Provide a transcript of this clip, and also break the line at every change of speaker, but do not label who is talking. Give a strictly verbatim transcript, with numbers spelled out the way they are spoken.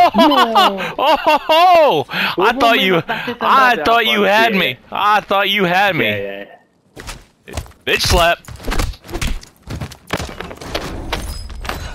No.
Oh! I
Un
thought you,
momento,
I
andate,
thought you had
perché-
me. I thought you had me.
Yeah, yeah.
Bitch slap.